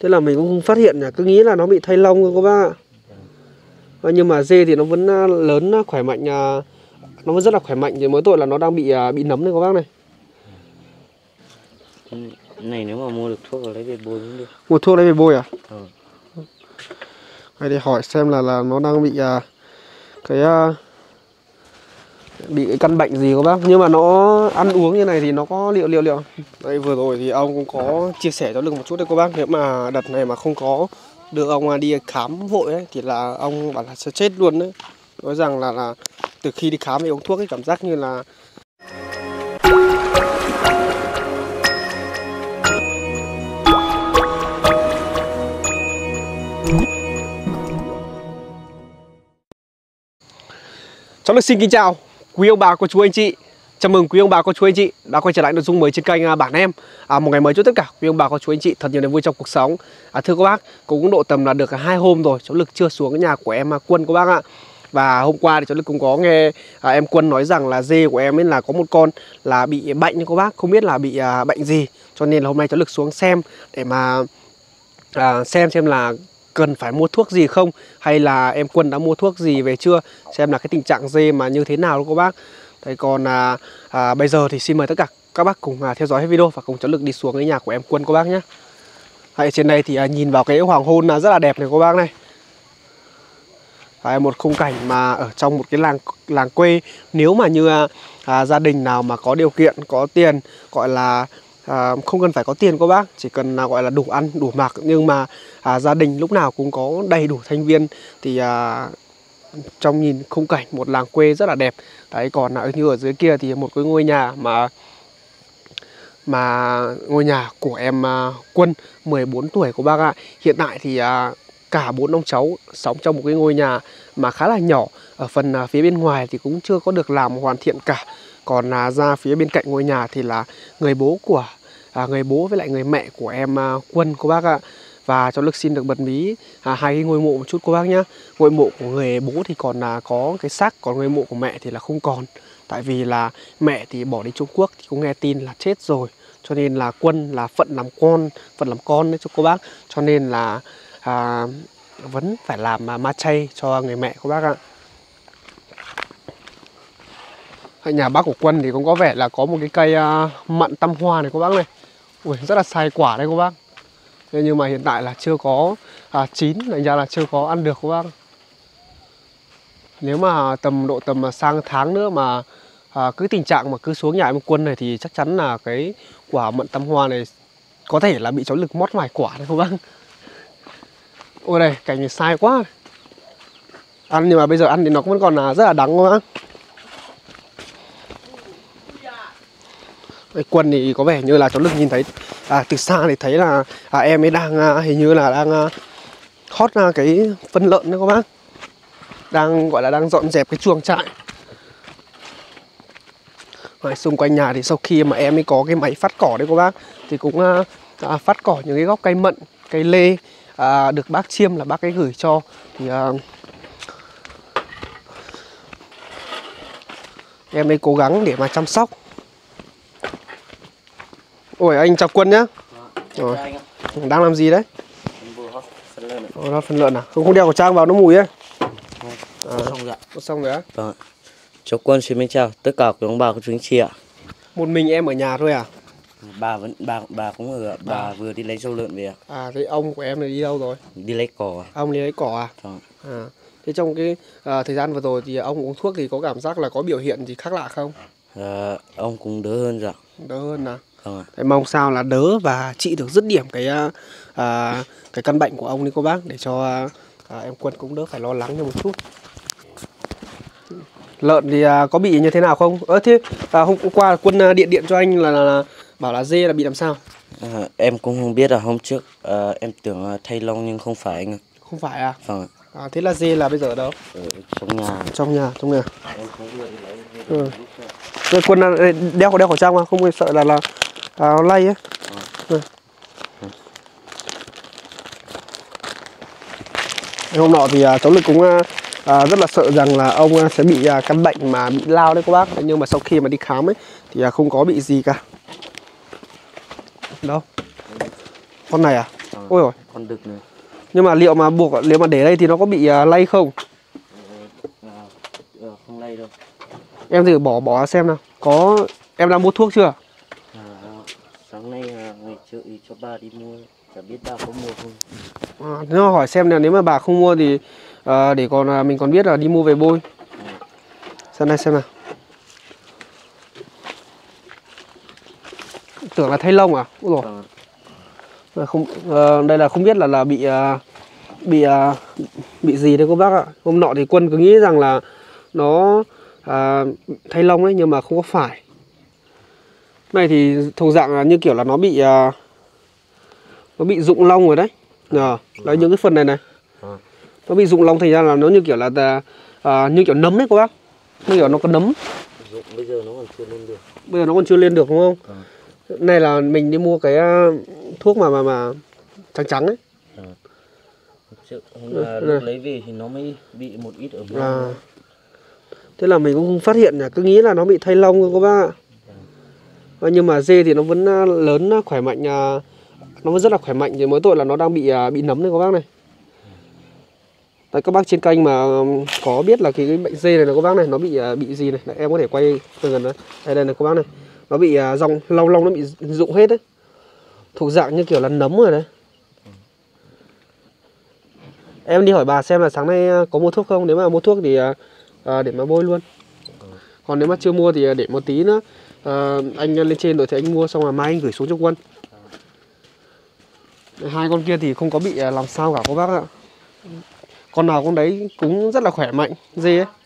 Thế là mình cũng không phát hiện, cứ nghĩ là nó bị thay lông thôi các bác ạ. Nhưng mà dê thì nó vẫn lớn khỏe mạnh, nó vẫn rất là khỏe mạnh, thì mỗi tội là nó đang bị nấm này các bác này. Này nếu mà mua được thuốc lấy về bôi cũng được. Mua thuốc lấy về bôi à? Ừ. Để hỏi xem là nó đang bị cái căn bệnh gì các bác. Nhưng mà nó ăn uống như này thì nó có liệu. Đây vừa rồi thì ông cũng có chia sẻ cho Lương một chút đấy các bác. Nếu mà đợt này mà không có đưa ông đi khám vội ấy, thì là ông bảo là sẽ chết luôn đấy. Nói rằng là từ khi đi khám thì uống thuốc ấy cảm giác như là Cháu được xin kính chào quý ông bà cô chú anh chị. Chào mừng quý ông bà cô chú anh chị đã quay trở lại nội dung mới trên kênh Bản Em. Một ngày mới cho tất cả quý ông bà cô chú anh chị thật nhiều niềm vui trong cuộc sống. Thưa các bác, cũng độ tầm là được 2 hôm rồi cháu Lực chưa xuống cái nhà của em Quân các bác ạ. Và hôm qua thì cháu Lực cũng có nghe em Quân nói rằng là dê của em ấy là có một con là bị bệnh như các bác, không biết là bị bệnh gì. Cho nên là hôm nay cháu Lực xuống xem để mà xem là cần phải mua thuốc gì không, hay là em Quân đã mua thuốc gì về chưa, xem là cái tình trạng dê mà như thế nào đó các bác. Đấy, còn bây giờ thì xin mời tất cả các bác cùng theo dõi hết video và cùng cháu Lực đi xuống cái nhà của em Quân các bác nhé. Ở trên đây thì nhìn vào cái hoàng hôn rất là đẹp này các bác này. Một khung cảnh mà ở trong một cái làng quê. Nếu mà như gia đình nào mà có điều kiện, có tiền, gọi là không cần phải có tiền các bác, chỉ cần gọi là đủ ăn đủ mặc, nhưng mà gia đình lúc nào cũng có đầy đủ thành viên thì trong nhìn khung cảnh một làng quê rất là đẹp. Đấy, còn như ở dưới kia thì một cái ngôi nhà mà ngôi nhà của em Quân 14 tuổi của bác ạ. Hiện tại thì cả 4 ông cháu sống trong một cái ngôi nhà mà khá là nhỏ. Ở phần phía bên ngoài thì cũng chưa có được làm hoàn thiện cả. Còn ra phía bên cạnh ngôi nhà thì là người bố với lại người mẹ của em Quân cô bác ạ. Và cháu Lực xin được bật mí hai cái ngôi mộ một chút cô bác nhá. Ngôi mộ của người bố thì còn có cái xác, còn ngôi mộ của mẹ thì là không còn. Tại vì là mẹ thì bỏ đi Trung Quốc thì cũng nghe tin là chết rồi. Cho nên là Quân là phận làm con đấy cho cô bác. Cho nên là vẫn phải làm ma chay cho người mẹ cô bác ạ. Nhà bác của Quân thì cũng có vẻ là có một cái cây mận tăm hoa này cô bác này. Ui, rất là sai quả đấy cô bác. Nhưng mà hiện tại là chưa có chín, thành ra là chưa có ăn được cô bác. Nếu mà độ tầm sang tháng nữa mà cứ tình trạng mà cứ xuống nhà em Quân này thì chắc chắn là cái quả mận tăm hoa này có thể là bị cháu Lực mót vài quả đấy cô bác. Ôi đây, cảnh này sai quá. Ăn nhưng mà bây giờ ăn thì nó vẫn còn rất là đắng cô bác. Cái Quân thì có vẻ như là cháu Lực nhìn thấy từ xa thì thấy là em ấy đang hình như là đang hót cái phân lợn đấy các bác. Đang gọi là đang dọn dẹp cái chuồng trại. Xung quanh nhà thì sau khi mà em ấy có cái máy phát cỏ đấy các bác thì cũng phát cỏ những cái gốc cây mận, cây lê được bác Chiêm là bác ấy gửi cho. Thì em ấy cố gắng để mà chăm sóc. Ôi anh chào Quân nhá. Rồi. Đang làm gì đấy? Phân lợn à? Không đeo khẩu trang vào nó mùi ấy. Xong rồi á? Vâng. Cháu Quân xin mến chào tất cả quý ông bà cô chú anh chị ạ. Một mình em ở nhà thôi à? Bà cũng ở, bà vừa đi lấy trâu lợn về ạ. Thế ông của em này đi đâu rồi? Đi lấy cỏ à? Ông đi lấy cỏ à? Vâng. Thế trong cái thời gian vừa rồi thì ông uống thuốc thì có cảm giác là có biểu hiện gì khác lạ không? Ông cũng đỡ hơn rồi ạ. Đỡ hơn à? Vâng ạ. Thế mong sao là đỡ và trị được dứt điểm cái căn bệnh của ông đi cô bác, để cho em Quân cũng đỡ phải lo lắng cho một chút. Lợn thì có bị như thế nào không? Thế hôm qua Quân điện cho anh là bảo là dê là bị làm sao? Em cũng không biết, là hôm trước em tưởng thay lông nhưng không phải anh ạ. Không phải à? Vâng ạ. Thế là dê là bây giờ ở đâu? Ở trong nhà. Trong nhà. Em cũng vừa đi lấy. Rồi Quân đeo khẩu trang mà không sợ là lây ấy. Hôm nọ thì cháu Lực cũng rất là sợ rằng là ông sẽ bị căn bệnh mà bị lao đấy các bác. Nhưng mà sau khi mà đi khám ấy thì không có bị gì cả. Đâu? Con này à? Ôi rồi. Con đực này. Nhưng mà liệu mà nếu mà để đây thì nó có bị lay không? Không lay đâu. Em thử bỏ xem nào. Em đang mua thuốc chưa? Sáng nay ngày chợ cho ba đi mua, chả biết ba có mua không. Nếu mà hỏi xem là nếu mà bà không mua thì để mình còn biết là đi mua về bôi. Xem nào. Tưởng là thay lông à? Ôi rồi. Không, đây là không biết là bị gì đấy cô bác ạ. Hôm nọ thì Quân cứ nghĩ rằng là nó thay lông đấy, nhưng mà không có phải. Này thì thuộc dạng là như kiểu là nó bị rụng lông rồi đấy. Đấy, những cái phần này nó bị rụng lông, thành ra là nó như kiểu là như kiểu nấm đấy cô bác. Như kiểu nó có nấm. Bây giờ nó còn chưa lên được. Bây giờ nó còn chưa lên được đúng không? Này là mình đi mua cái thuốc mà trắng ấy. Lúc lấy về thì nó mới bị một ít ở bên. Thế là mình cũng không phát hiện, cứ nghĩ là nó bị thay lông thôi các bác ạ. Nhưng mà dê thì nó vẫn lớn, khỏe mạnh, nó vẫn rất là khỏe mạnh, chỉ mỗi tội là nó đang bị nấm này các bác này. Đấy, các bác trên kênh mà có biết là cái bệnh dê này là các bác này, nó bị gì này. Đấy, em có thể quay từ gần đấy. Đây này các bác này, nó bị lông nó bị rụng hết đấy, thuộc dạng như kiểu là nấm rồi đấy. Em đi hỏi bà xem là sáng nay có mua thuốc không, nếu mà mua thuốc thì để mà bôi luôn. Còn nếu mà chưa mua thì để một tí nữa anh lên trên rồi thì anh mua, xong rồi mai anh gửi xuống cho Quân. Hai con kia thì không có bị làm sao cả các bác ạ. Con nào con đấy cũng rất là khỏe mạnh, dê ấy.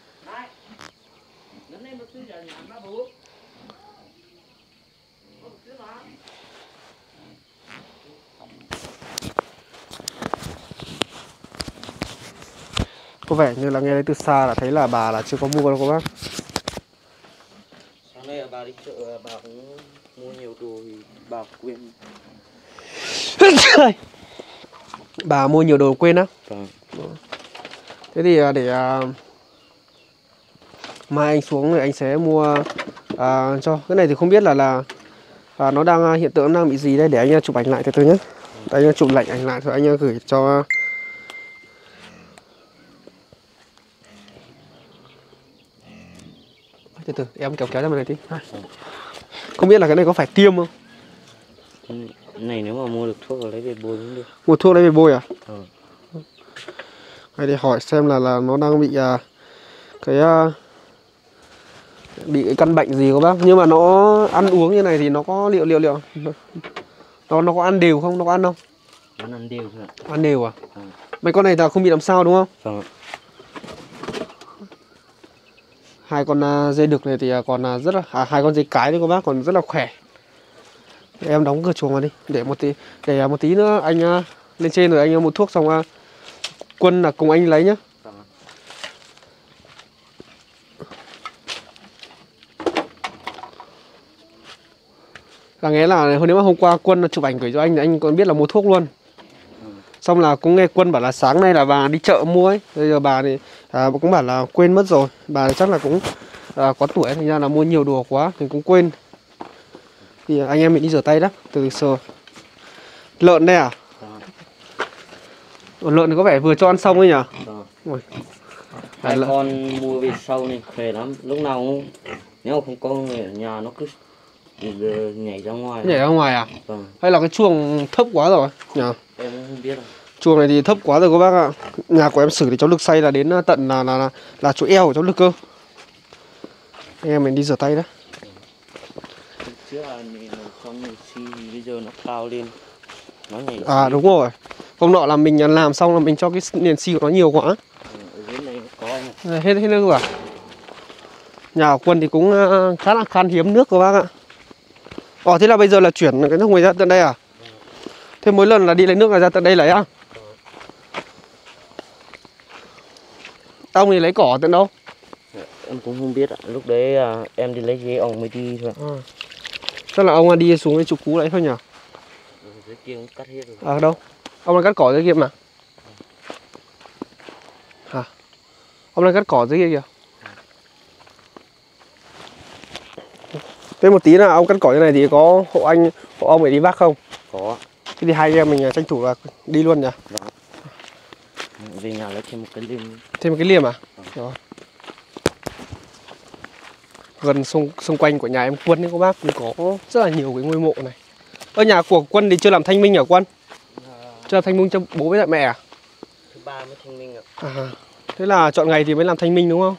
Có vẻ như là nghe đấy từ xa là thấy là bà là chưa có mua đâu các bác. Sáng nay bà đi chợ, bà cũng mua nhiều đồ thì bà quên. Bà mua nhiều đồ quên á? Vâng. Thế thì để mai anh xuống rồi anh sẽ mua cho. Cái này thì không biết là nó đang hiện tượng đang bị gì đây, để anh chụp ảnh lại từ từ nhé. Anh chụp ảnh lại rồi anh gửi cho. Từ từ em kéo ra bên này tí. Không biết là cái này có phải tiêm không? Này nếu mà mua được thuốc rồi lấy về bôi cũng được. Mua thuốc lấy về bôi à? Để hỏi xem là nó đang bị cái căn bệnh gì các bác. Nhưng mà nó ăn uống như này thì nó có liệu nó có ăn đều không? Nó có ăn không? Nó ăn đều thôi ạ. Ăn đều à? Mấy con này là không bị làm sao đúng không? Vâng. Hai con dê đực này thì còn rất là hai con dê cái đấy các bác, còn rất là khỏe. Để em đóng cửa chuồng vào đi, để một tí nữa anh lên trên rồi anh mua thuốc, xong Quân là cùng anh lấy nhá. Là nghe là nếu mà hôm qua Quân chụp ảnh gửi cho anh thì anh còn biết là mua thuốc luôn. Xong là cũng nghe Quân bảo là sáng nay là bà đi chợ mua ấy. Bây giờ bà thì cũng bảo là quên mất rồi. Bà chắc là cũng có tuổi, thành ra là mua nhiều đồ quá thì cũng quên. Thì anh em mình đi rửa tay đó, từ sờ. Lợn đây à? Lợn thì có vẻ vừa cho ăn xong ấy nhỉ? Hai con mua về sau này khỏe lắm. Lúc nào cũng, nếu mà không có người ở nhà nó cứ nhảy ra ngoài. Nhảy ra ngoài à? Vâng. Hay là cái chuồng thấp quá rồi nhỉ? Em cũng không biết đâu. Chuồng này thì thấp quá rồi các bác ạ. Nhà của em xử thì cháu Lực xay là đến tận là chỗ eo của cháu Lực cơ. Anh em mình đi rửa tay đó. Trước là con nhảy xi thì bây giờ nó cao lên. Nó nhảy À đúng rồi. Hôm nọ là mình làm xong là mình cho cái nền xi của nó nhiều quá. Ở dưới này có anh. Hết nước rồi à? Nhà của Quân thì cũng khá là khan hiếm nước các bác ạ. Thế là bây giờ là chuyển cái nước ngoài ra tận đây à? Thế mỗi lần là đi lấy nước là ra tận đây lấy á? Ông thì lấy cỏ tận đâu? Em cũng không biết ạ. Lúc đấy em đi lấy ghế ông mới đi thôi. Chắc là ông đi xuống cái trục cú đấy thôi nhỉ? Dưới kia cũng cắt hết rồi. Đâu? Ông đang cắt cỏ dưới kia mà. Hả? Ông đang cắt cỏ dưới kia kìa. Thế một tí là ông cắt cỏ như này thì có hộ ông để đi vác không? Có. Thế thì hai anh em mình tranh thủ là đi luôn nhỉ? Vâng. Về nhà lấy thêm một cái liềm. Thêm một cái liềm à? Rồi. Gần xung quanh của nhà em Quân ấy các bác cũng có rất là nhiều cái ngôi mộ này. Ở nhà của Quân thì chưa làm thanh minh hả Quân? Chưa làm thanh minh cho bố với lại mẹ à? Thứ ba mới thanh minh ạ. À, thế là chọn ngày thì mới làm thanh minh đúng không?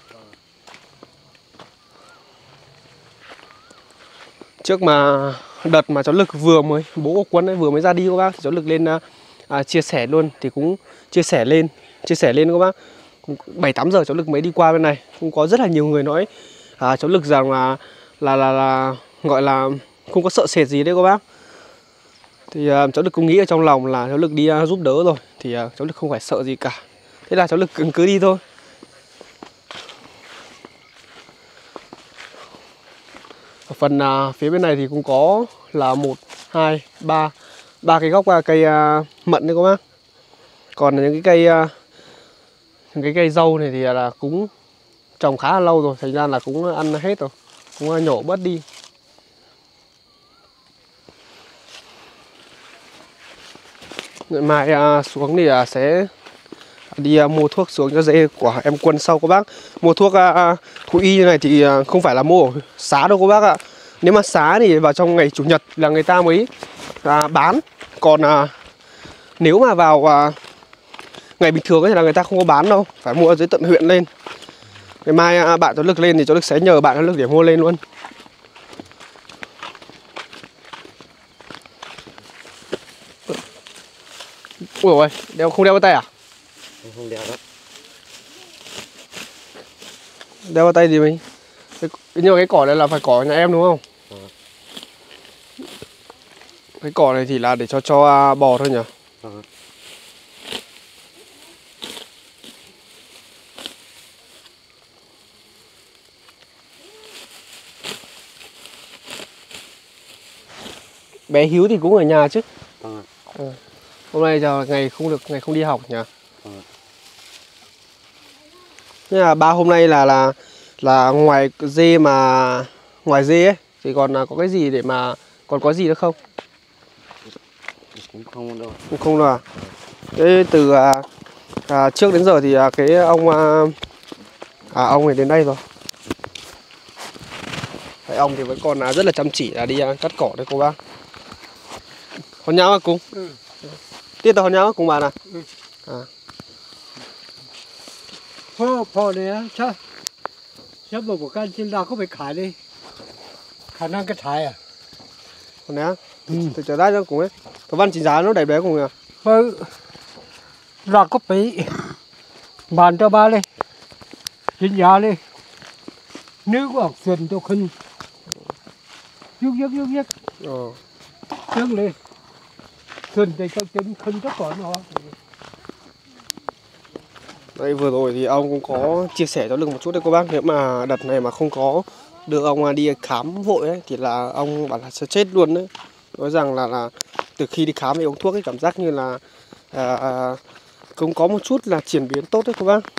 Trước mà đợt mà cháu Lực vừa mới bố của Quân ấy vừa mới ra đi các bác, thì cháu Lực lên chia sẻ luôn thì cũng chia sẻ lên các bác. 7-8 giờ cháu Lực mới đi qua bên này, cũng có rất là nhiều người nói cháu Lực rằng là gọi là không có sợ sệt gì đấy các bác. Thì cháu Lực cũng nghĩ ở trong lòng là cháu Lực đi giúp đỡ rồi thì cháu Lực không phải sợ gì cả. Thế là cháu Lực cứ đi thôi. Ở phần phía bên này thì cũng có là 1, 2, 3 cái gốc cây mận đấy các bác. Còn những cái cây dâu này thì là cũng trồng khá là lâu rồi, thành ra là cũng ăn hết rồi, cũng nhổ bớt đi. Ngày mai xuống thì sẽ đi mua thuốc xuống cho dê của em Quân sau các bác. Mua thuốc thú y như này thì không phải là mua ở xá đâu các bác ạ. Nếu mà xá thì vào trong ngày chủ nhật là người ta mới bán. Còn nếu mà vào ngày bình thường thì là người ta không có bán đâu, phải mua ở dưới tận huyện lên. Ngày mai bạn cháu Lực lên thì cháu Lực sẽ nhờ bạn cháu Lực để mua lên luôn. Ui ôi, không đeo vào tay à? Không đeo đó. Đeo vào tay gì mình? Nhưng mà cái cỏ này là phải cỏ nhà em đúng không? Cái cỏ này thì là để cho bò thôi nhỉ? Bé Hiếu thì cũng ở nhà chứ? Hôm nay giờ ngày không đi học nhỉ? Thế là ba hôm nay là ngoài dê ấy thì còn có cái gì để mà còn có gì nữa không? Cũng không đâu. Cũng không đâu à? Thế từ trước đến giờ thì cái ông này đến đây rồi. Cái ông thì vẫn còn rất là chăm chỉ là đi cắt cỏ đấy cô bác. Hòn nhau à cùng? Ừ. Tiết tao hòn nhau cùng bạn à? Ừ. Phô này sao? Sao mà một cái trên đó có phải khải đi? Khả năng cái thái à? Còn đấy á? Ừ. Thì trở ra cho cùng ấy. Thằng Văn chính giá nó đẹp đấy cùng à? Ừ. Ra có bị bàn cho ba đi. Chính giá đi. Nếu có học sinh cho khinh. Dứt. Dứt đi. Khinh thì cho chính khinh rất còn họ. Đây vừa rồi thì ông cũng có chia sẻ cho Lực một chút đấy cô bác. Nếu mà đợt này mà không có đưa ông đi khám vội ấy thì là ông bảo là sẽ chết luôn đấy. Nói rằng là từ khi đi khám thì uống thuốc ấy cảm giác như là cũng có một chút là chuyển biến tốt đấy cô bác.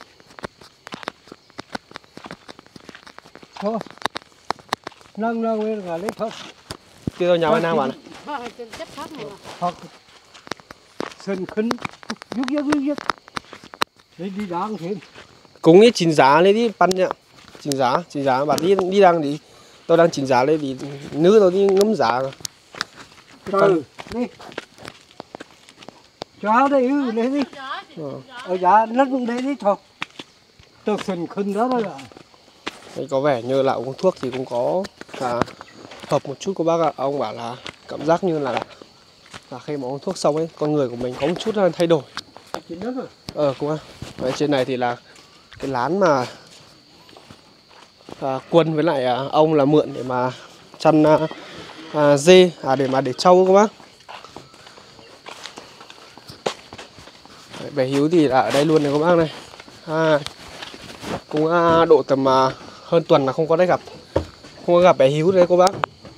Thôi. Nâng lên là lấy thôi. Kia rồi nhà bên nào bạn? Thật. Sân khinh. Dứt. Đi đáng thêm. Cũng ít chỉnh giá lấy đi pan nhá. Chỉnh giá bạn đi đang đi. Tôi đang chỉnh giá lấy đi nữ tôi đi ngấm giá rồi. Ừ, đi. Cho đây lấy đi. Ở giá lưng đây đi thôi. Tôi sân khinh đó là. Đấy, có vẻ như là uống thuốc thì cũng có hợp một chút cô bác ạ. Ông bảo là cảm giác như là khi mà uống thuốc xong ấy, con người của mình có một chút thay đổi. Cũng đấy, trên này thì là cái lán mà Quân với lại ông là mượn để mà chăn dê để mà để trâu các bác. Đấy, bé Hiếu thì là ở đây luôn này các bác này. Cũng độ tầm hơn tuần là không có gặp bé Hiếu đấy cô bác.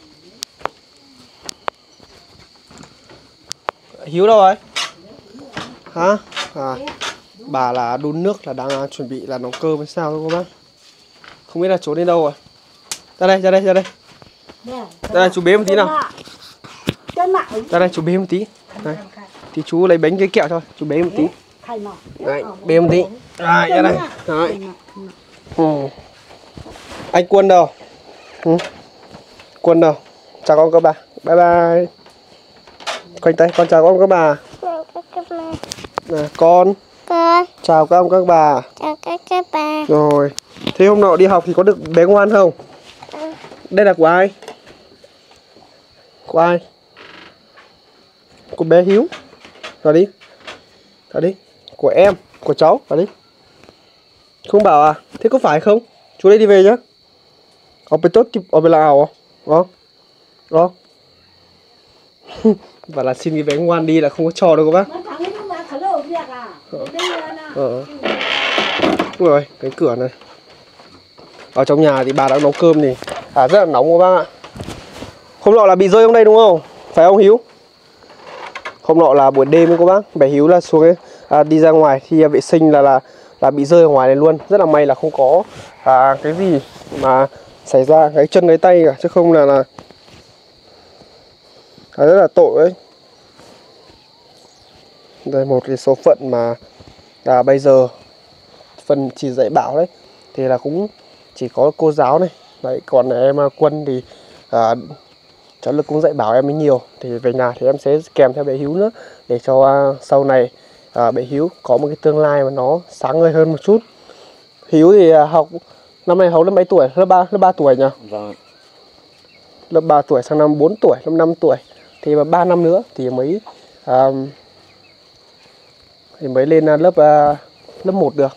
Hiếu đâu rồi? Hả? Bà là đun nước là đang chuẩn bị là nấu cơm hay sao thôi cô bác. Không biết là trốn đến đâu rồi. Ra đây. Ra đây chú bế một tí nào. Ra đây chú bế một tí. Đây. Thì chú lấy bánh cái kẹo thôi, chú bế một tí. Đấy, bế một tí. Đây, ra đây. Đấy. Anh Quân đâu? Quân đâu? Chào con các bà. Bye bye. Khoanh tay, con chào con các bà. Con chào các ông các bà. Chào các bà. Rồi. Thế hôm nọ đi học thì có được bé ngoan không? Đây là của ai? Của ai? Của bé Hiếu. Vào đi. Vào đi. Của em, của cháu. Vào đi. Không bảo à? Thế có phải không? Chú đây đi về nhá. Ở bên tốt ở bên nào? Đó. Và là xin cái bé ngoan đi là không có trò đâu các bác. Ui ơi, cái cửa này. Ở trong nhà thì bà đang nấu cơm thì rất là nóng các bác ạ. Hôm nọ là bị rơi trong đây đúng không? Phải không Hiếu? Hôm nọ là buổi đêm các bác. Bé Hiếu là xuống đi ra ngoài thì vệ sinh là bị rơi ở ngoài này luôn. Rất là may là không có cái gì mà xảy ra cái chân cái tay cả, chứ không là rất là tội đấy. Đây một cái số phận mà bây giờ phần chỉ dạy bảo đấy thì là cũng chỉ có cô giáo này. Đấy, còn em Quân thì cháu Lực cũng dạy bảo em ấy nhiều. Thì về nhà thì em sẽ kèm theo bé Hiếu nữa để cho sau này bé Hiếu có một cái tương lai mà nó sáng ngời hơn một chút. Hiếu thì học năm nay học lớp mấy tuổi? Lớp 3 tuổi nhỉ? Vâng. Lớp 3 tuổi sang năm 4 tuổi, năm 5 tuổi. Thì mà 3 năm nữa thì mới lên lớp 1 được.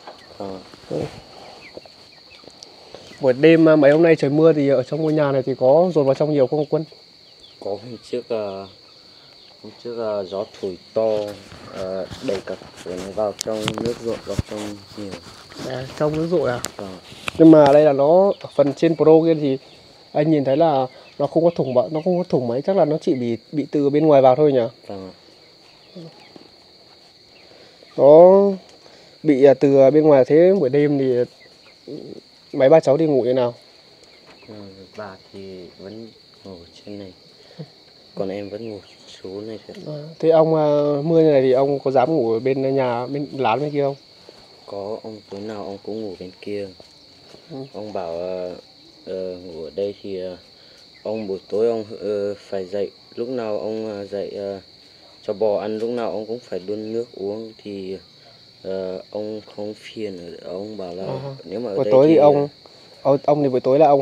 Buổi đêm mấy hôm nay trời mưa thì ở trong ngôi nhà này thì có dồn vào trong nhiều không Quân? Có hôm trước gió thổi to đẩy cả cuốn vào trong nước ruộng, vào trong nhiều. Trong nước ruộng à? Vâng. Nhưng mà đây là nó ở phần trên Pro kia thì anh nhìn thấy là nó không có thủng mấy, chắc là nó chỉ bị từ bên ngoài vào thôi nhỉ? Vâng. Nó bị từ bên ngoài. Thế buổi đêm thì mấy ba cháu đi ngủ như nào? Bà thì vẫn ngủ trên này, còn em vẫn ngủ xuống này thôi. Thế ông mưa như này thì ông có dám ngủ ở bên nhà bên lán bên kia không? Có, ông tối nào ông cũng ngủ bên kia. Ông bảo ngủ ở đây thì ông buổi tối ông phải dậy, lúc nào ông dậy cho bò ăn, lúc nào ông cũng phải đun nước uống thì ông không phiền. Ông bảo là nếu mà ở buổi đây tối thì thì ông thì buổi tối là ông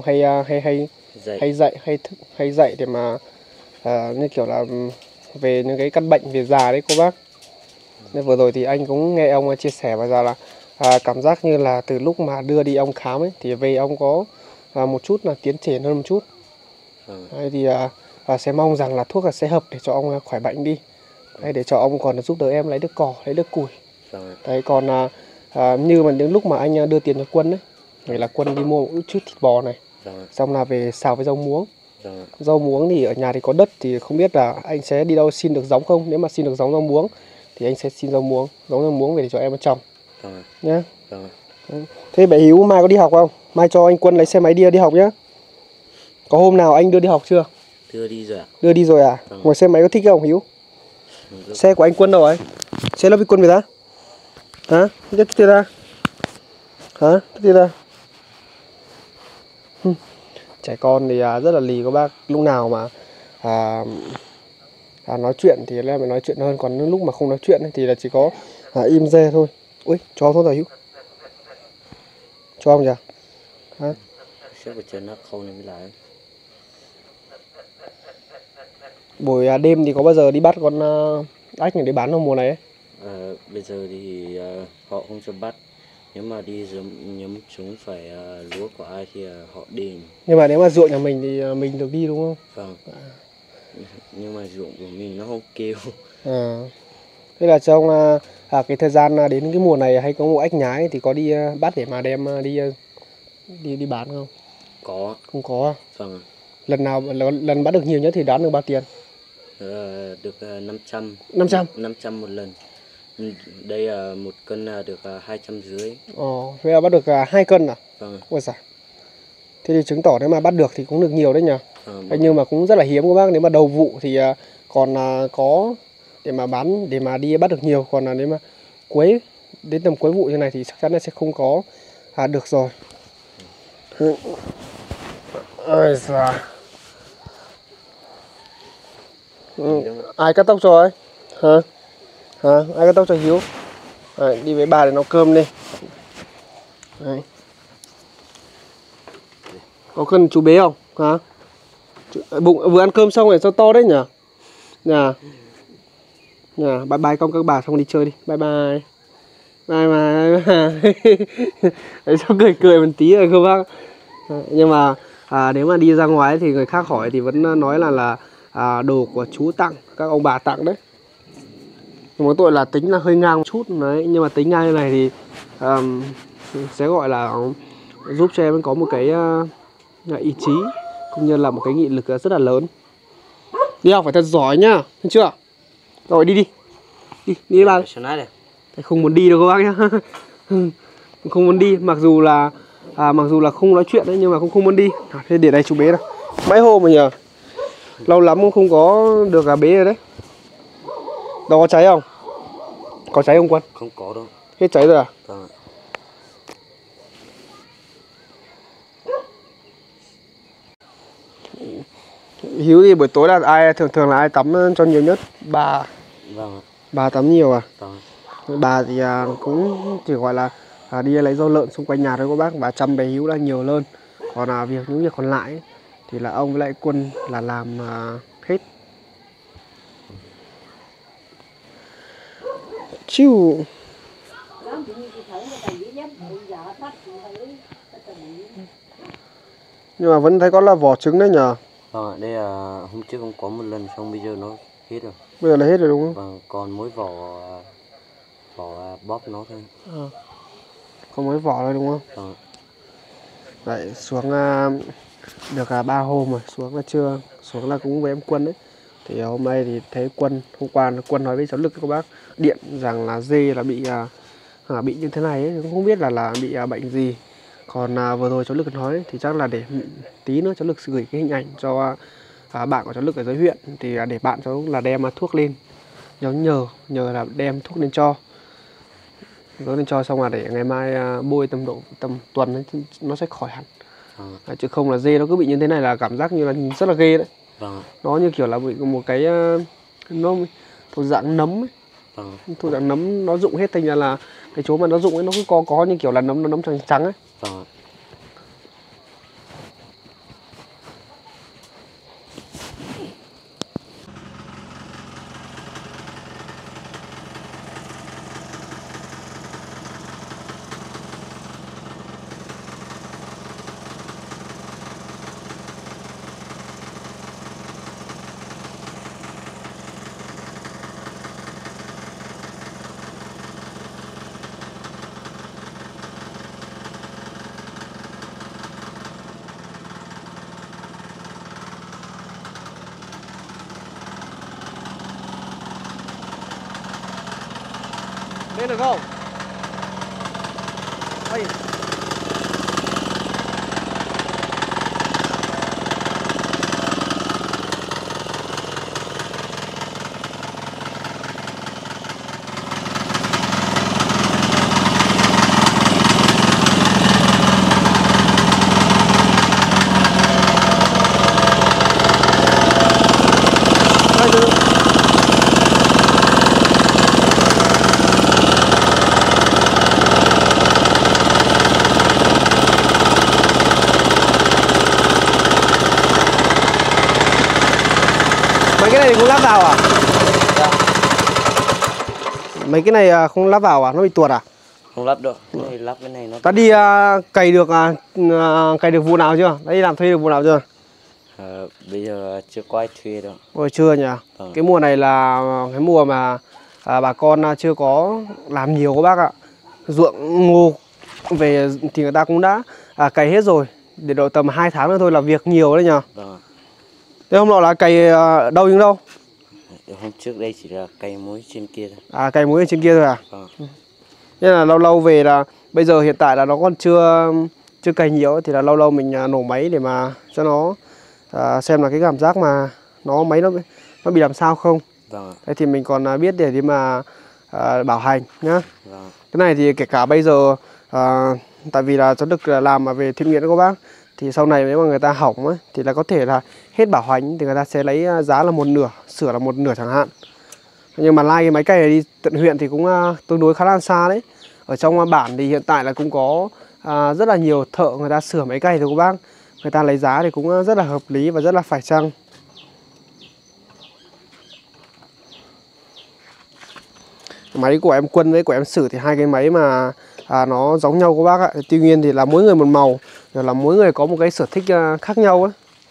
hay dậy để mà như kiểu là về những cái căn bệnh về già đấy cô bác. Nên vừa rồi thì anh cũng nghe ông chia sẻ và ra là cảm giác như là từ lúc mà đưa đi ông khám ấy thì về ông có một chút là tiến triển hơn một chút. Đấy, thì sẽ mong rằng là thuốc sẽ hợp để cho ông khỏi bệnh đi. Đấy, để cho ông còn giúp đỡ em lấy được cỏ, lấy được củi. Đấy, còn như mà đến lúc mà anh đưa tiền cho Quân ấy, vậy là Quân đi mua một chút thịt bò này, xong là về xào với rau muống. Rau muống thì ở nhà thì có đất thì không biết là anh sẽ đi đâu xin được giống không. Nếu mà xin được giống rau muống thì anh sẽ xin giống rau muống về để cho em trồng nhé. Thế bé Hiếu mai có đi học không? Mai cho anh Quân lấy xe máy đi học nhé. Có hôm nào anh đưa đi học chưa? đưa đi rồi ạ. Đưa đi rồi à? Ngồi xe máy có thích không Hiếu? Xe của anh Quân đâu rồi? Xe lớp với Quân về ra. Hả? Nhất kia ra. Hả? Kia ra. Trẻ con thì rất là lì các bác. Lúc nào mà nói chuyện thì em phải nói chuyện hơn. Còn lúc mà không nói chuyện thì là chỉ có im re thôi. Ui, cho ông thôi rồi Hiếu. Cho ông kìa. Hả? Sẽ phải chờ nó không nên mới lại. Buổi đêm thì có bao giờ đi bắt con ếch này để bán không mùa này ấy? Bây giờ thì họ không cho bắt. Nếu mà đi nhắm chúng phải lúa của ai thì họ đi. Nhưng mà nếu mà ruộng nhà mình thì mình được đi đúng không? Vâng. Nhưng mà ruộng của mình nó không kêu. Thế là trong cái thời gian đến cái mùa này hay có mùa ếch nhái thì có đi bắt để mà đem đi bán không? Có. Không có à? Vâng. Lần bắt được nhiều nhất thì đoán được bao tiền? Được 500. 500 một lần. Đây một cân được 250. Thế là bắt được 2 cân à? Vâng. Ôi giời. Thế thì chứng tỏ nếu mà bắt được thì cũng được nhiều đấy nhỉ? Nhưng mà cũng rất là hiếm các bác. Nếu mà đầu vụ thì còn có để mà bán, để mà đi bắt được nhiều. Còn là nếu mà cuối đến tầm cuối vụ như này thì chắc chắn là sẽ không có được rồi. Ôi giời. Ai cắt tóc rồi? Hả? Ai cắt tóc cho Hiếu? Đi với bà để nấu cơm đi. Đấy. Có cần chú bé không? Hả? Bụng vừa ăn cơm xong rồi sao to đấy nhỉ? Nhà. Bye bye con các bà, xong đi chơi đi. Bye bye. Bye bye. Đấy, sao cười một tí rồi không bác? Nhưng mà nếu mà đi ra ngoài thì người khác hỏi thì vẫn nói là đồ của chú tặng, các ông bà tặng đấy. Mỗi tội là tính là hơi ngang một chút đấy, nhưng mà tính ngang như này thì sẽ gọi là giúp cho em có một cái ý chí cũng như là một cái nghị lực rất là lớn. Đi học phải thật giỏi nhá, thấy chưa? Rồi đi đi ba. Không muốn đi đâu các bác nhá. Không muốn đi, mặc dù là không nói chuyện đấy, nhưng mà cũng không muốn đi. Thế để đây chú bé nào. Mấy hôm mà nhờ. Lâu lắm cũng không có được bé rồi đấy. Đâu có cháy không? Có cháy không Quân? Không có đâu. Hết cháy rồi à? Vâng. Hiếu thì buổi tối là ai thường là ai tắm cho nhiều nhất? Bà. Vâng. Bà tắm nhiều à? Vâng. Bà thì cũng chỉ gọi là đi lấy rau lợn xung quanh nhà thôi các bác. Bà chăm bé Hiếu là nhiều hơn. Còn những việc còn lại ấy, thì là ông với lại Quân là làm hết. Chiu. Nhưng mà vẫn thấy có là vỏ trứng đấy nhờ. Vâng, đây là hôm trước không có một lần, xong bây giờ nó hết rồi. Bây giờ là hết rồi đúng không? Vâng, còn mỗi vỏ bóp nó thôi. Còn mỗi vỏ thôi đúng không? Vâng. Đấy, xuống được 3 hôm rồi, xuống là chưa, xuống là cũng với em Quân đấy. Thì hôm nay thì thấy hôm qua Quân nói với cháu Lực các bác điện rằng là dê là bị như thế này ấy, cũng không biết là bị bệnh gì. Còn vừa rồi cháu Lực nói thì chắc là để tí nữa cháu Lực sẽ gửi cái hình ảnh cho bạn của cháu Lực ở dưới huyện, thì để bạn cháu là đem thuốc lên, nhờ là đem thuốc lên cho. Nó lên cho xong là để ngày mai bôi tầm tuần ấy, nó sẽ khỏi hẳn. Chứ không là dê nó cứ bị như thế này là cảm giác như là rất là ghê đấy. Nó như kiểu là bị một cái nó thuộc dạng nấm ấy. Thuộc dạng nấm nó rụng hết, thành ra là cái chỗ mà nó rụng ấy nó cứ có như kiểu là nấm trắng trắng ấy. Lên được không? Ây. Mấy cái này thì không lắp vào à? Dạ. Mấy cái này không lắp vào à? Nó bị tuột à? Không lắp được. Cái này lắp cái này nó. Ta đi cày được vụ nào chưa? Đã đi làm thuê được vụ nào chưa? Bây giờ chưa có ai thuê đâu. Ôi chưa nhỉ? Cái mùa này là cái mùa mà bà con chưa có làm nhiều các bác ạ. Ruộng ngô về thì người ta cũng đã cày hết rồi. Để độ tầm 2 tháng nữa thôi là việc nhiều đấy nhỉ? Vâng. Thế hôm nọ là cày đâu đến đâu? Hôm trước đây chỉ là cày muối trên kia thôi. Cày muối trên kia thôi à? Vâng. Nên là lâu về là bây giờ hiện tại là nó còn chưa cày nhiều thì là lâu mình nổ máy để mà cho nó xem là cái cảm giác mà máy nó bị làm sao không. Vâng ạ. Đấy thì mình còn biết để mà bảo hành nhá. Vâng. Cái này thì kể cả bây giờ tại vì là cháu được làm về thiện nguyện các bác, thì sau này nếu mà người ta hỏng ấy, thì là có thể là hết bảo hành thì người ta sẽ lấy giá là 1/2, sửa là 1/2 chẳng hạn. Nhưng mà lai cái máy cày này đi tận huyện thì cũng tương đối khá là xa đấy. Ở trong bản thì hiện tại là cũng có rất là nhiều thợ người ta sửa máy cày rồi các bác. Người ta lấy giá thì cũng rất là hợp lý và rất là phải chăng. Máy của em Quân với của em Sử thì hai cái máy mà nó giống nhau các bác ạ. Tuy nhiên thì là mỗi người một màu, rồi là mỗi người có một cái sở thích khác nhau ấy.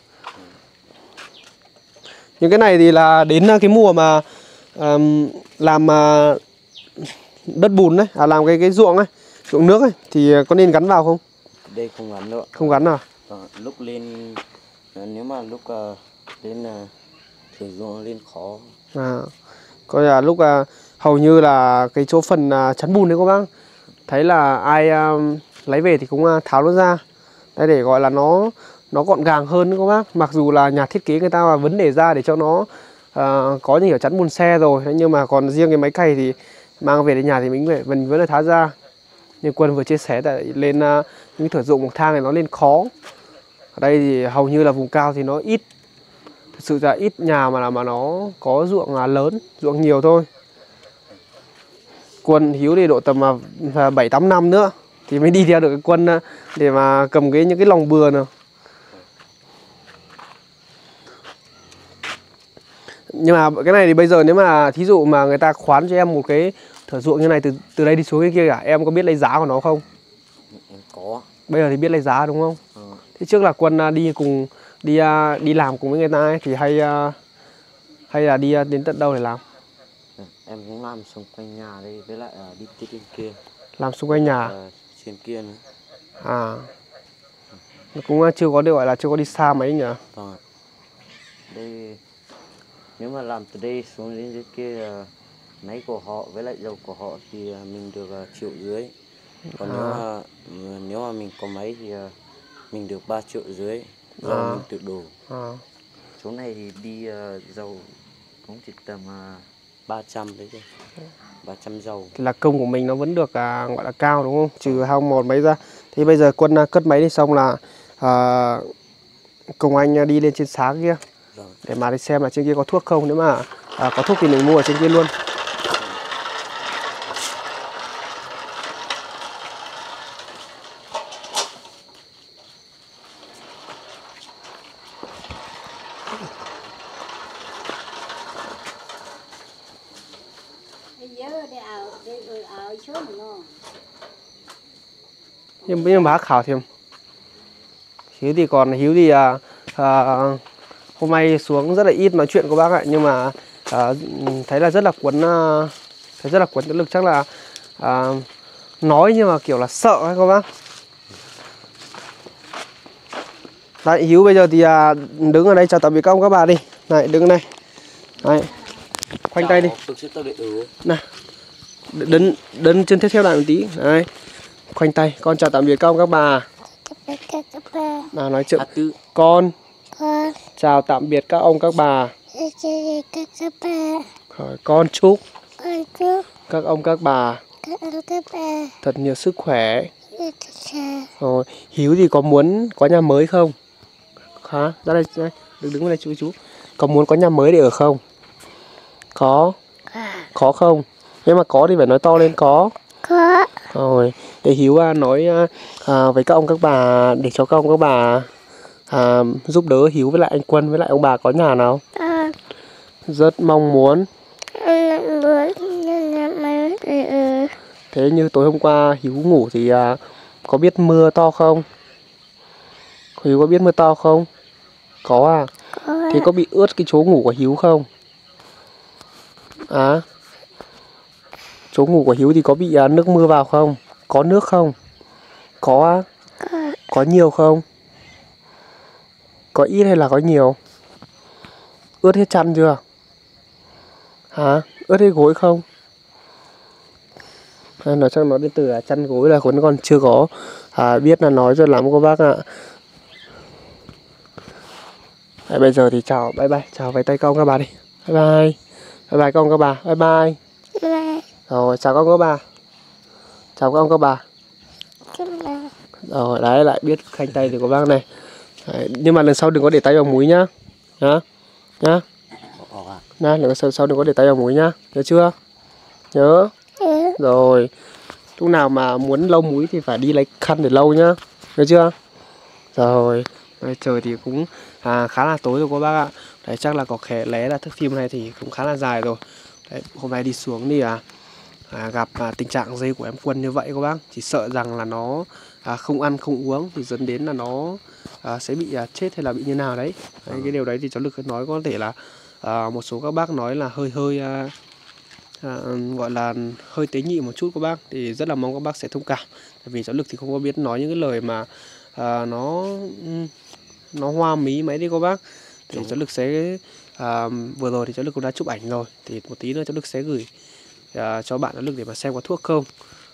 Những cái này thì là đến cái mùa mà làm đất bùn đấy, làm cái ruộng ấy, ruộng nước ấy, thì có nên gắn vào không? Đây không gắn nữa. Không gắn à? Lúc lên, nếu mà lúc lên thử ruộng lên khó. Coi là lúc hầu như là cái chỗ phần chắn bùn đấy các bác, thấy là ai lấy về thì cũng tháo nó ra. Đây để gọi là nó gọn gàng hơn các bác. Mặc dù là nhà thiết kế người ta vấn đề ra để cho nó có những kiểu chắn bùn xe rồi, nhưng mà còn riêng cái máy cày thì mang về đến nhà thì mình vẫn phải tháo ra. Như Quân vừa chia sẻ tại lên những thửa ruộng bậc thang này nó lên khó. Ở đây thì hầu như là vùng cao thì nó ít, thực sự là ít nhà mà nó có ruộng lớn, ruộng nhiều thôi. Quân Hiếu thì độ tầm 7-8 năm nữa thì mới đi theo được cái Quân để mà cầm những cái lòng bừa nào. Nhưng mà cái này thì bây giờ nếu mà thí dụ mà người ta khoán cho em một cái thửa ruộng như này từ đây đi xuống cái kia cả, em có biết lấy giá của nó không? Có. Bây giờ thì biết lấy giá đúng không? Thế trước là Quân đi làm cùng với người ta ấy, thì hay là đi đến tận đâu để làm? Em cũng làm xung quanh nhà đây, với lại đi trên kia. Làm xung quanh nhà? Trên kia nữa. Nó cũng chưa có được, gọi là chưa có đi xa mấy nhỉ? Vâng. Đây, nếu mà làm từ đây xuống đến dưới kia, máy của họ với lại dầu của họ thì mình được 1,5 triệu. Còn nếu mà mình có máy thì mình được 3,5 triệu. Dầu mình tự đổ. Chỗ này thì đi dầu cũng chỉ tầm 300 đấy thôi. 300 dầu. Thì là công của mình nó vẫn được gọi là cao đúng không? Trừ hao mòn máy ra. Thì bây giờ Quân cất máy đi xong là cùng anh đi lên trên xá kia. Để mà đi xem là trên kia có thuốc không. Nếu mà có thuốc thì mình mua ở trên kia luôn. Nhưng bác khảo thêm. Hiếu thì hôm nay xuống rất là ít nói chuyện của bác ạ, nhưng mà thấy là rất là cuốn lực, chắc là nói nhưng mà kiểu là sợ hay không bác? Đấy, Hiếu bây giờ thì đứng ở đây chào tạm biệt các ông các bà đi. Này, đứng ở đây. Đấy. Khoanh tay đi. Nào. Đấn chân theo lại một tí. Đấy. Khoanh tay, con chào tạm biệt các ông các bà. Nào nói chuyện. Con chào tạm biệt các ông các bà. Con chúc các ông các bà thật nhiều sức khỏe. Rồi, Hiếu thì có muốn có nhà mới không? Hả? Ra đây, đứng đây chú. Có muốn có nhà mới để ở không? Có không? Nếu mà có thì phải nói to lên có. Rồi, để Hiếu nói với các ông các bà, để cho các ông các bà giúp đỡ Hiếu với lại anh Quân với lại ông bà có nhà nào. Rất mong muốn. Thế như tối hôm qua Hiếu ngủ thì có biết mưa to không? Hiếu có biết mưa to không? Có à? Thế có bị ướt cái chỗ ngủ của Hiếu không? Chỗ ngủ của Hiếu thì có bị nước mưa vào không? Có nước không? Có á? Có nhiều không? Có ít hay là có nhiều? Ướt hết chăn chưa? Hả? Ướt hết gối không? Nói chắc nó đến từ chăn gối là Khuấn còn chưa có biết là nói cho lắm cô bác ạ. Bây giờ thì chào, bye bye, chào với tay công các bà đi. Bye bye. Bye bye các ông các bà. Bye bye. Rồi chào các ông các bà. Chào các ông các bà. Rồi đấy, lại biết khanh tay thì của bác này. Đấy, nhưng mà lần sau đừng có để tay vào múi nhá. Nhá. Nhá. Này, lần sau đừng có để tay vào múi nhá. Nhớ chưa? Nhớ. Rồi. Lúc nào mà muốn lau múi thì phải đi lấy khăn để lau nhá. Nhớ chưa? Rồi. Đấy, trời thì cũng khá là tối rồi các bác ạ. Đấy, chắc là có khẽ lé là thước phim này thì cũng khá là dài rồi. Đấy, hôm nay đi xuống thì gặp tình trạng dây của em Quân như vậy các bác. Chỉ sợ rằng là nó không ăn không uống thì dẫn đến là nó sẽ bị chết hay là bị như nào đấy. Đấy, cái điều đấy thì cháu Lực nói có thể là một số các bác nói là hơi gọi là hơi tế nhị một chút các bác. Thì rất là mong các bác sẽ thông cảm. Tại vì cháu Lực thì không có biết nói những cái lời mà nó hoa mí mấy đi các bác. Thì cháu Lực sẽ vừa rồi thì cháu Lực cũng đã chụp ảnh rồi. Thì một tí nữa cháu Lực sẽ gửi cho bạn cháu Lực để mà xem có thuốc không.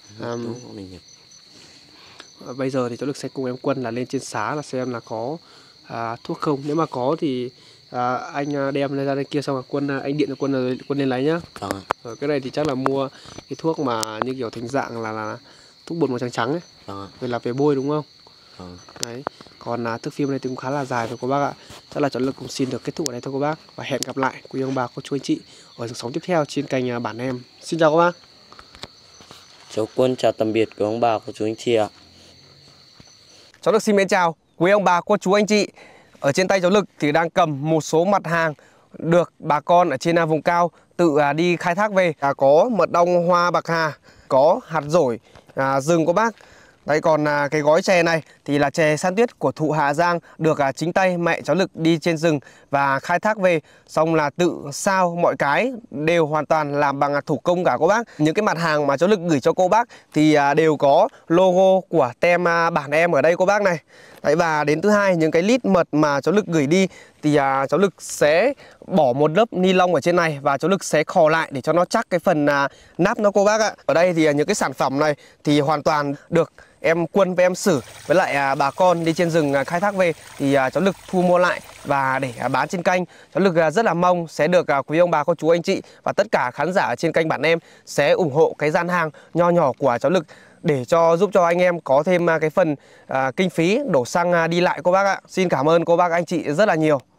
Bây giờ thì cháu Lực sẽ cùng em Quân là lên trên xá là xem là có thuốc không. Nếu mà có thì anh đem ra đây kia xong rồi anh điện cho Quân rồi Quân lên lấy nhá. Rồi cái này thì chắc là mua cái thuốc mà như kiểu thành dạng là thuốc bột màu trắng trắng ấy. Vậy là về bôi đúng không? Đấy. Còn thước phim này thì cũng khá là dài rồi các bác ạ. Chắc là cháu Lực cũng xin được kết thúc ở đây thôi các bác. Và hẹn gặp lại quý ông bà cô chú anh chị ở số sóng tiếp theo trên kênh Bản Em. Xin chào các bác. Cháu Quân chào tạm biệt quý ông bà cô chú anh chị ạ. Cháu Lực xin mến chào quý ông bà cô chú anh chị. Ở trên tay cháu Lực thì đang cầm một số mặt hàng được bà con ở trên vùng cao tự đi khai thác về. Có mật ong hoa bạc hà, có hạt dổi rừng các bác. Đấy, còn cái gói chè này thì là chè san tuyết của thụ Hà Giang, được chính tay mẹ cháu Lực đi trên rừng và khai thác về, xong là tự sao mọi cái đều hoàn toàn làm bằng thủ công cả cô bác. Những cái mặt hàng mà cháu Lực gửi cho cô bác thì đều có logo của tem Bản Em ở đây cô bác này. Đấy, và đến thứ hai, những cái lít mật mà cháu Lực gửi đi thì cháu Lực sẽ bỏ một lớp ni lông ở trên này và cháu Lực sẽ khò lại để cho nó chắc cái phần nắp nó cô bác ạ. Ở đây thì những cái sản phẩm này thì hoàn toàn được em Quân với em Sử với lại bà con đi trên rừng khai thác về thì cháu Lực thu mua lại và để bán trên kênh. Cháu Lực rất là mong sẽ được quý ông bà cô chú anh chị và tất cả khán giả ở trên kênh Bản Em sẽ ủng hộ cái gian hàng nho nhỏ của cháu Lực để giúp cho anh em có thêm cái phần kinh phí đổ xăng đi lại cô bác ạ. Xin cảm ơn cô bác anh chị rất là nhiều.